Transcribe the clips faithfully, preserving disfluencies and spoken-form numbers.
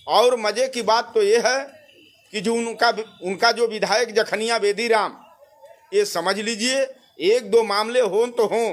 और मजे की बात तो ये है कि जो उनका उनका जो विधायक जखनिया बेदीराम, ये समझ लीजिए एक दो मामले हों तो हों,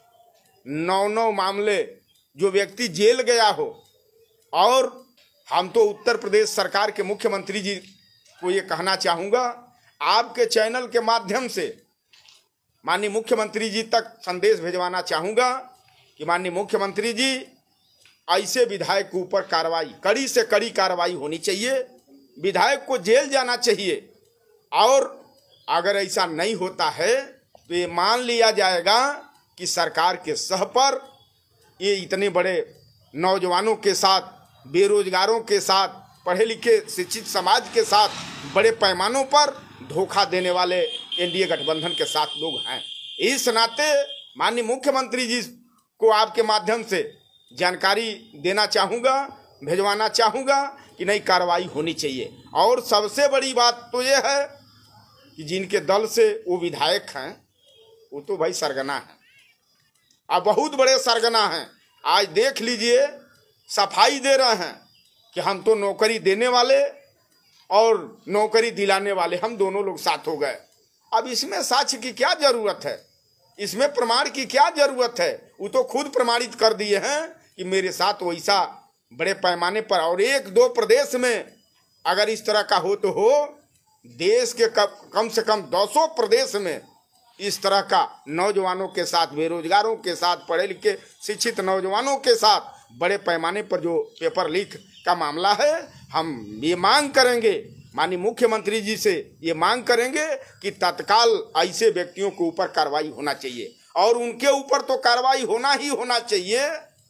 नौ नौ मामले जो व्यक्ति जेल गया हो। और हम तो उत्तर प्रदेश सरकार के मुख्यमंत्री जी को ये कहना चाहूँगा, आपके चैनल के माध्यम से माननीय मुख्यमंत्री जी तक संदेश भिजवाना चाहूँगा कि माननीय मुख्यमंत्री जी, ऐसे विधायक के ऊपर कार्रवाई, कड़ी से कड़ी कार्रवाई होनी चाहिए, विधायक को जेल जाना चाहिए। और अगर ऐसा नहीं होता है तो ये मान लिया जाएगा कि सरकार के सह पर ये इतने बड़े नौजवानों के साथ, बेरोजगारों के साथ, पढ़े लिखे शिक्षित समाज के साथ बड़े पैमानों पर धोखा देने वाले एनडीए गठबंधन के साथ लोग हैं। इस नाते माननीय मुख्यमंत्री जी को आपके माध्यम से जानकारी देना चाहूँगा, भिजवाना चाहूँगा कि नहीं, कार्रवाई होनी चाहिए। और सबसे बड़ी बात तो ये है कि जिनके दल से वो विधायक हैं वो तो भाई सरगना हैं, अब बहुत बड़े सरगना हैं। आज देख लीजिए, सफाई दे रहे हैं कि हम तो नौकरी देने वाले और नौकरी दिलाने वाले हम दोनों लोग साथ हो गए। अब इसमें साक्ष्य की क्या जरूरत है, इसमें प्रमाण की क्या जरूरत है? वो तो खुद प्रमाणित कर दिए हैं कि मेरे साथ वैसा बड़े पैमाने पर, और एक दो प्रदेश में अगर इस तरह का हो तो हो, देश के कम से कम दो सौ प्रदेश में इस तरह का नौजवानों के साथ, बेरोजगारों के साथ, पढ़े लिखे शिक्षित नौजवानों के साथ बड़े पैमाने पर जो पेपर लीक का मामला है, हम ये मांग करेंगे माननीय मुख्यमंत्री जी से, ये मांग करेंगे कि तत्काल ऐसे व्यक्तियों के ऊपर कार्रवाई होना चाहिए। और उनके ऊपर तो कार्रवाई होना ही होना चाहिए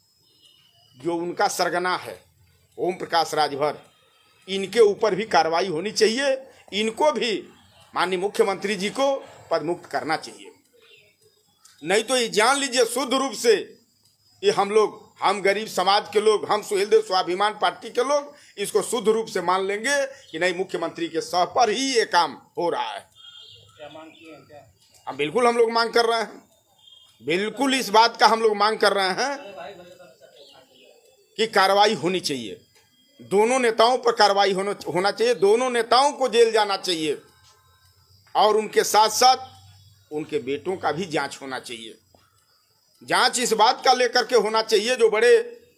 जो उनका सरगना है ओम प्रकाश राजभर, इनके ऊपर भी कार्रवाई होनी चाहिए। इनको भी माननीय मुख्यमंत्री जी को पद मुक्त करना चाहिए। नहीं तो ये जान लीजिए शुद्ध रूप से ये हम लोग, हम गरीब समाज के लोग, हम सुहेलदेव स्वाभिमान पार्टी के लोग इसको शुद्ध रूप से मान लेंगे कि नहीं, मुख्यमंत्री के सह पर ही ये काम हो रहा है। क्या मांग किए हैं क्या? अब बिल्कुल हम लोग मांग कर रहे हैं, बिल्कुल इस बात का हम लोग मांग कर रहे हैं कि कार्रवाई होनी चाहिए, दोनों नेताओं पर कार्रवाई होना होना चाहिए, दोनों नेताओं को जेल जाना चाहिए। और उनके साथ साथ उनके बेटों का भी जांच होना चाहिए। जांच इस बात का लेकर के होना चाहिए, जो बड़े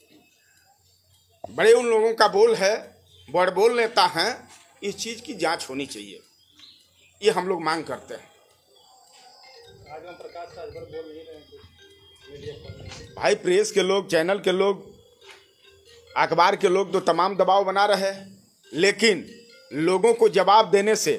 बड़े उन लोगों का बोल है, बड़ बोल नेता हैं, इस चीज की जांच होनी चाहिए, ये हम लोग मांग करते हैं। आज हम प्रकाश राजभर बोल नहीं रहे हैं भाई, प्रेस के लोग, चैनल के लोग, अखबार के लोग तो तमाम दबाव बना रहे हैं, लेकिन लोगों को जवाब देने से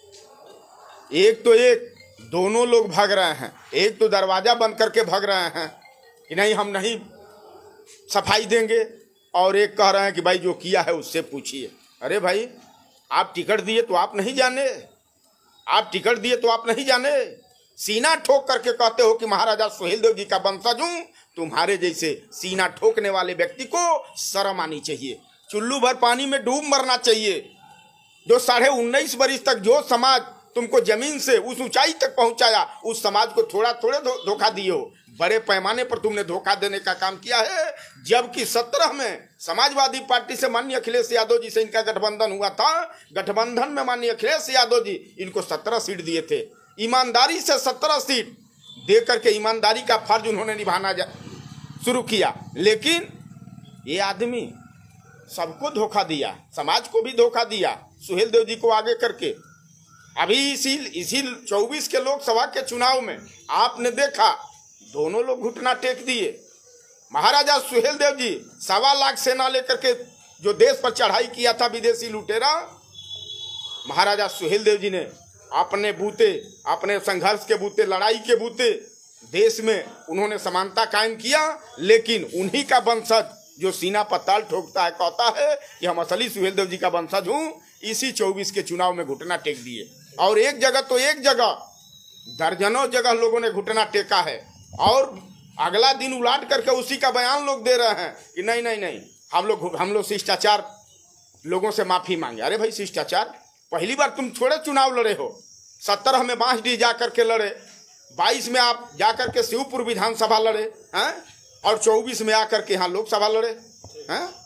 एक तो एक दोनों लोग भाग रहे हैं। एक तो दरवाजा बंद करके भाग रहे हैं कि नहीं, हम नहीं सफाई देंगे, और एक कह रहे हैं कि भाई जो किया है उससे पूछिए। अरे भाई, आप टिकट दिए तो आप नहीं जाने, आप टिकट दिए तो आप नहीं जाने, सीना ठोक करके कहते हो कि महाराजा सुहेलदेव जी का वंशज हूं। तुम्हारे जैसे सीना ठोकने वाले व्यक्ति को शर्म आनी चाहिए, चुल्लू भर पानी में डूब मरना चाहिए। जो साढ़े उन्नीस बरिस तक जो समाज तुमको जमीन से उस ऊंचाई तक पहुंचाया, उस समाज को थोड़ा थोड़े धो, धोखा दिए हो। बड़े पैमाने पर तुमने धोखा देने का काम किया है। जबकि सत्रह में समाजवादी पार्टी से माननीय अखिलेश यादव जी से इनका गठबंधन हुआ था, गठबंधन में माननीय अखिलेश यादव जी इनको सत्रह सीट दिए थे। ईमानदारी से सत्रह सीट दे करके ईमानदारी का फर्ज उन्होंने निभाना शुरू किया, लेकिन ये आदमी सबको धोखा दिया, समाज को भी धोखा दिया, सुहेलदेव जी को आगे करके। अभी इसी इसी चौबीस के लोकसभा के चुनाव में आपने देखा, दोनों लोग घुटना टेक दिए। महाराजा सुहेलदेव जी सवा लाख सेना लेकर के जो देश पर चढ़ाई किया था विदेशी लुटेरा, महाराजा सुहेलदेव जी ने अपने बूते, अपने संघर्ष के बूते, लड़ाई के बूते देश में उन्होंने समानता कायम किया। लेकिन उन्हीं का वंशज जो सीना पर ताल ठोकता है, कहता है कि हम असली सुहेलदेव जी का वंशज हूँ, इसी चौबीस के चुनाव में घुटना टेक दिए। और एक जगह तो एक जगह, दर्जनों जगह लोगों ने घुटना टेका है, और अगला दिन उलाट करके उसी का बयान लोग दे रहे हैं कि नहीं नहीं नहीं, हम लोग हम लोग शिष्टाचार, लोगों से माफी मांगे। अरे भाई, शिष्टाचार पहली बार तुम थोड़े चुनाव लड़े हो। सत्रह में बांसडीह जा करके लड़े, बाईस में आप जाकर के शिवपुर विधानसभा लड़े हैं, और चौबीस में आकर के यहाँ लोकसभा लड़े हैं।